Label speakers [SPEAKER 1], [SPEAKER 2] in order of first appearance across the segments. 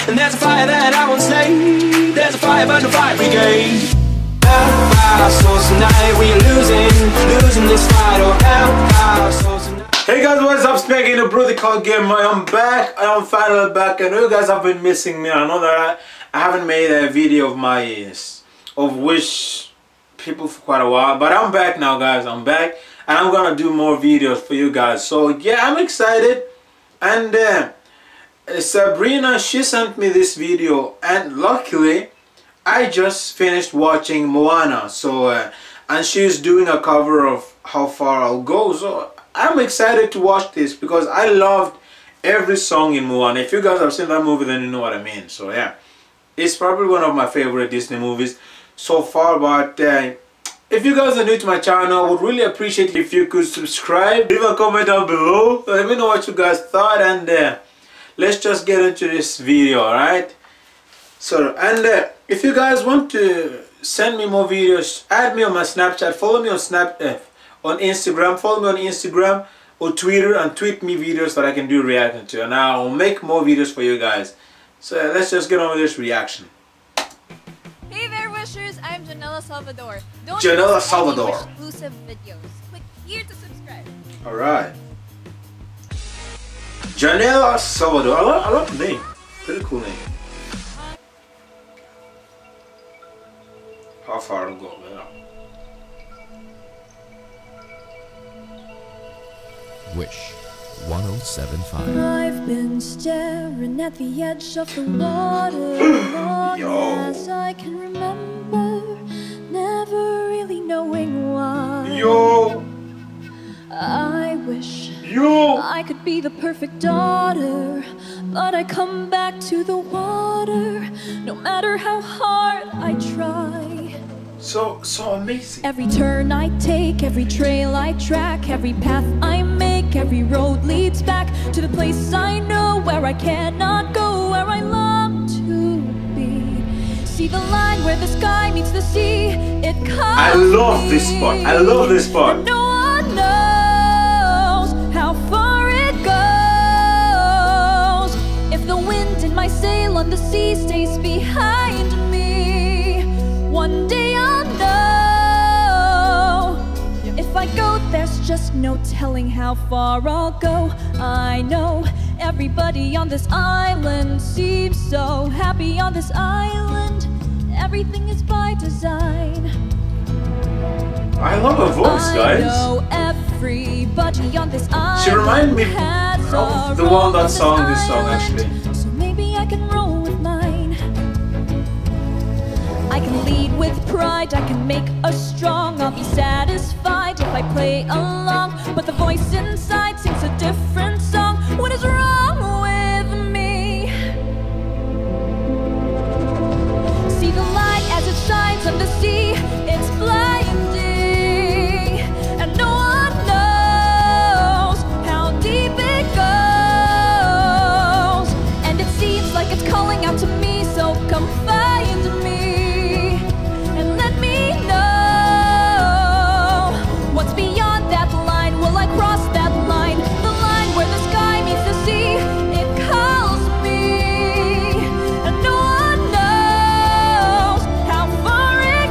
[SPEAKER 1] And there's a fire that I won't slay. There's a fire burn the fire brigade. Help our souls tonight, we are losing this fight. Oh, help our souls tonight.
[SPEAKER 2] Hey guys, what's up? Speaking the brother called Gamer. I'm back. I'm finally back. I know you guys have been missing me. I know that I haven't made a video of my Wish people for quite a while, but I'm back now, guys. I'm back, and I'm gonna do more videos for you guys. So yeah, I'm excited. And Sabrina, she sent me this video, and luckily I just finished watching Moana. So and she's doing a cover of How Far I'll Go. So I'm excited to watch this because I loved every song in Moana. If you guys have seen that movie, then you know what I mean. So yeah, it's probably one of my favorite Disney movies so far. But if you guys are new to my channel, I would really appreciate if you could subscribe, leave a comment down below, let me know what you guys thought, and let's just get into this video. Alright, so and if you guys want to send me more videos, add me on my Snapchat, follow me on on Instagram, follow me on Instagram or Twitter, and tweet me videos that I can do reacting to, and I'll make more videos for you guys. So let's just get on with this reaction.
[SPEAKER 3] Hey there, Wishers! I'm Janela Salvador. Don't
[SPEAKER 2] Janela
[SPEAKER 3] miss
[SPEAKER 2] Salvador.
[SPEAKER 3] any exclusive videos. Click here to subscribe.
[SPEAKER 2] Alright. Janela Salvador. I love the name. Pretty cool name. How far to go, man?
[SPEAKER 4] Wish 1075.
[SPEAKER 5] I've been staring at the edge of the water long as I can remember, never really knowing why.
[SPEAKER 2] Yo!
[SPEAKER 5] I wish
[SPEAKER 2] Yo!
[SPEAKER 5] I could be the perfect daughter, but I come back to the water no matter how hard I try.
[SPEAKER 2] So amazing.
[SPEAKER 5] Every turn I take, every trail I track, every path I make, every road leads back to the place I know, where I cannot go, where I long to be. See the line where the sky meets the sea, it comes.
[SPEAKER 2] I love this part. I love this part.
[SPEAKER 5] And no one knows how far it goes. If the wind in my sail on the sea stays behind me, one day I'll know. If I go, there's just no telling how far I'll go. I know everybody on this island seems so happy on this island. Everything is by design.
[SPEAKER 2] I love her voice, guys.
[SPEAKER 5] I know everybody on this island.
[SPEAKER 2] She reminds me of the one that sang this song, actually.
[SPEAKER 5] So maybe I can roll with mine. I can lead with pride, I can make us strong. I'll be satisfied if I play along, but the voice inside sings a different song. What is wrong with me? See the light as it shines on the sea, it's blinding, and no one knows how deep it goes. And it seems like it's calling out to me, so come find me and let me know what's beyond that line. Will I cross that line? The line where the sky meets the sea, it calls me, and no one knows how far it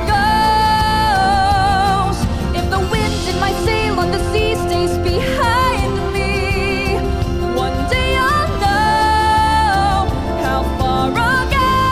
[SPEAKER 5] goes. If the wind in my sail on the sea stays behind me, one day I'll know how far I'll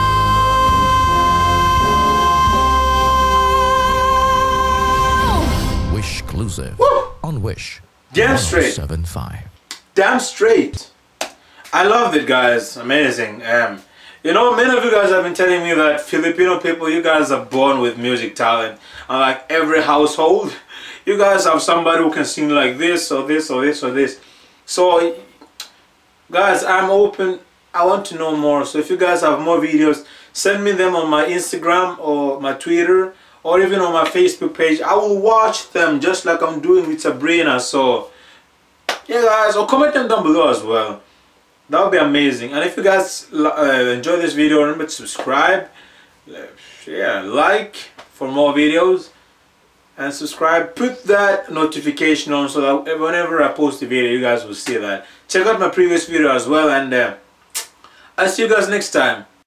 [SPEAKER 5] go.
[SPEAKER 4] Wish exclusive on Wish
[SPEAKER 2] Damn straight.
[SPEAKER 4] 1075.
[SPEAKER 2] Damn straight. I loved it, guys. Amazing. You know, many of you guys have been telling me that Filipino people, you guys are born with music talent. And like every household, you guys have somebody who can sing like this or this or this or this. So guys, I'm open. I want to know more. So if you guys have more videos, send me them on my Instagram or my Twitter, or even on my Facebook page. I will watch them just like I'm doing with Sabrina. So yeah, guys, or comment them down below as well. That would be amazing. And if you guys enjoy this video, remember to subscribe, yeah, like for more videos, and subscribe. Put that notification on so that whenever I post a video, you guys will see that. Check out my previous video as well, and I'll see you guys next time.